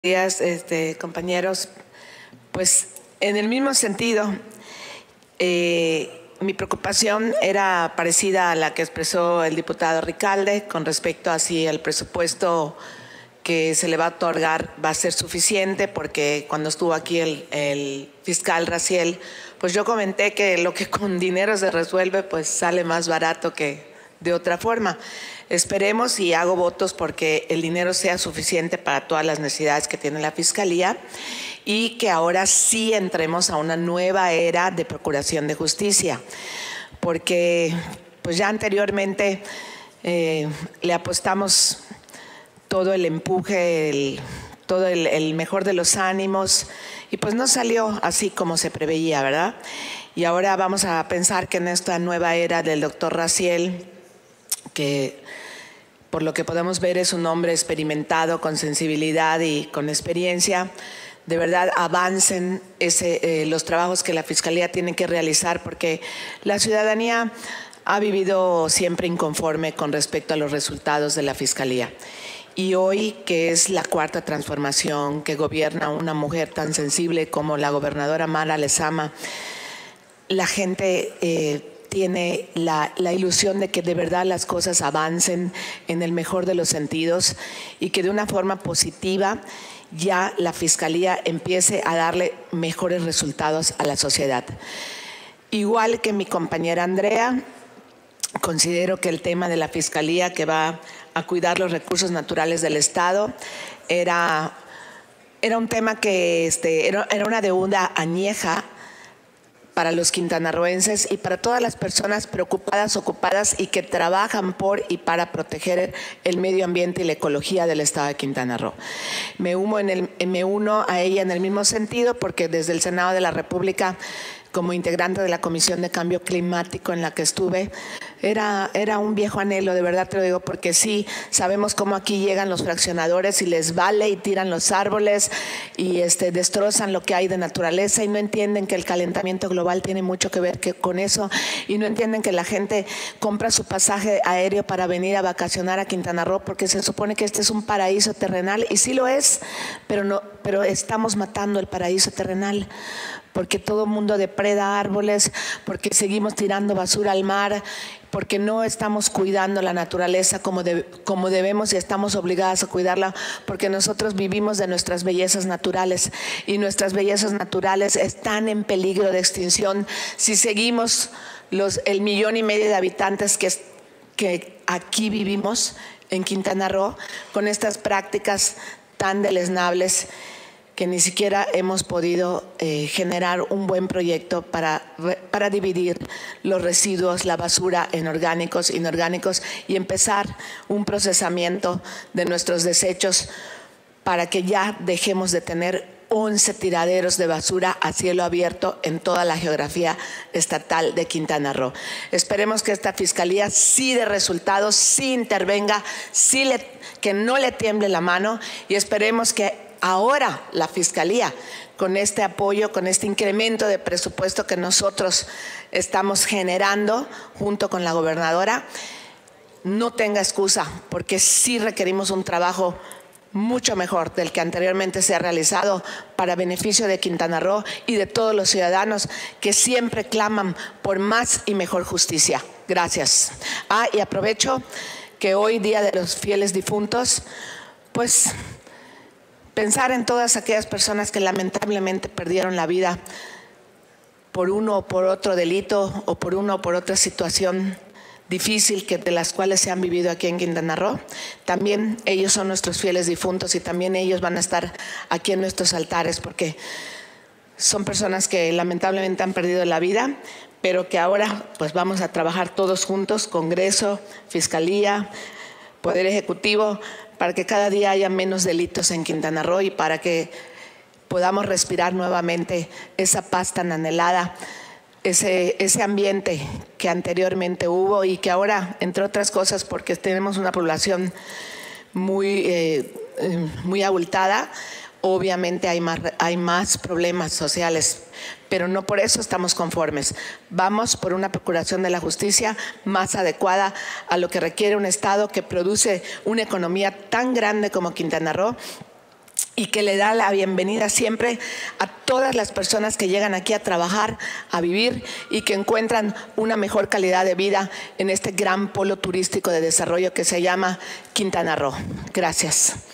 días, compañeros. Pues en el mismo sentido, mi preocupación era parecida a la que expresó el diputado Ricalde con respecto a si el presupuesto que se le va a otorgar va a ser suficiente, porque cuando estuvo aquí el fiscal Raziel, pues yo comenté que lo que con dinero se resuelve pues sale más barato que de otra forma. Esperemos y hago votos porque el dinero sea suficiente para todas las necesidades que tiene la Fiscalía y que ahora sí entremos a una nueva era de procuración de justicia, porque pues ya anteriormente le apostamos todo el empuje, todo el mejor de los ánimos, y pues no salió así como se preveía, ¿verdad? Y ahora vamos a pensar que en esta nueva era del doctor Raziel, que por lo que podemos ver es un hombre experimentado, con sensibilidad y con experiencia, de verdad avancen los trabajos que la Fiscalía tiene que realizar, porque la ciudadanía ha vivido siempre inconforme con respecto a los resultados de la Fiscalía. Y hoy, que es la cuarta transformación, que gobierna una mujer tan sensible como la gobernadora Mara Lezama, la gente tiene la ilusión de que de verdad las cosas avancen en el mejor de los sentidos y que de una forma positiva ya la Fiscalía empiece a darle mejores resultados a la sociedad. Igual que mi compañera Andrea, considero que el tema de la Fiscalía, que va a cuidar los recursos naturales del Estado, era un tema que era una deuda añeja para los quintanarroenses y para todas las personas preocupadas, ocupadas y que trabajan por y para proteger el medio ambiente y la ecología del Estado de Quintana Roo. Me uno a ella en el mismo sentido, porque desde el Senado de la República, como integrante de la Comisión de Cambio Climático en la que estuve, era un viejo anhelo, de verdad te lo digo, porque sí, sabemos cómo aquí llegan los fraccionadores y les vale y tiran los árboles y destrozan lo que hay de naturaleza y no entienden que el calentamiento global tiene mucho que ver con eso, y no entienden que la gente compra su pasaje aéreo para venir a vacacionar a Quintana Roo porque se supone que este es un paraíso terrenal, y sí lo es, pero estamos matando el paraíso terrenal, porque todo el mundo depreda árboles, porque seguimos tirando basura al mar, porque no estamos cuidando la naturaleza como debemos y estamos obligadas a cuidarla, porque nosotros vivimos de nuestras bellezas naturales y nuestras bellezas naturales están en peligro de extinción si seguimos el 1,5 millones de habitantes que aquí vivimos en Quintana Roo con estas prácticas tan deleznables, que ni siquiera hemos podido generar un buen proyecto para dividir los residuos, la basura en orgánicos, inorgánicos, y empezar un procesamiento de nuestros desechos para que ya dejemos de tener 11 tiraderos de basura a cielo abierto en toda la geografía estatal de Quintana Roo. Esperemos que esta Fiscalía sí dé resultados, sí intervenga, que no le tiemble la mano, y esperemos que ahora la Fiscalía, con este apoyo, con este incremento de presupuesto que nosotros estamos generando junto con la gobernadora, no tenga excusa, porque sí requerimos un trabajo mucho mejor del que anteriormente se ha realizado para beneficio de Quintana Roo y de todos los ciudadanos que siempre claman por más y mejor justicia. Gracias. Y aprovecho que hoy, Día de los Fieles Difuntos, pues pensar en todas aquellas personas que lamentablemente perdieron la vida por uno o por otro delito o por una o por otra situación difícil de las cuales se han vivido aquí en Quintana Roo. También ellos son nuestros fieles difuntos y también ellos van a estar aquí en nuestros altares, porque son personas que lamentablemente han perdido la vida, pero que ahora pues vamos a trabajar todos juntos, Congreso, Fiscalía, Poder Ejecutivo, para que cada día haya menos delitos en Quintana Roo y para que podamos respirar nuevamente esa paz tan anhelada, ese ambiente que anteriormente hubo y que ahora, entre otras cosas, porque tenemos una población muy abultada, obviamente hay más problemas sociales, pero no por eso estamos conformes. Vamos por una procuración de la justicia más adecuada a lo que requiere un Estado que produce una economía tan grande como Quintana Roo y que le da la bienvenida siempre a todas las personas que llegan aquí a trabajar, a vivir y que encuentran una mejor calidad de vida en este gran polo turístico de desarrollo que se llama Quintana Roo. Gracias.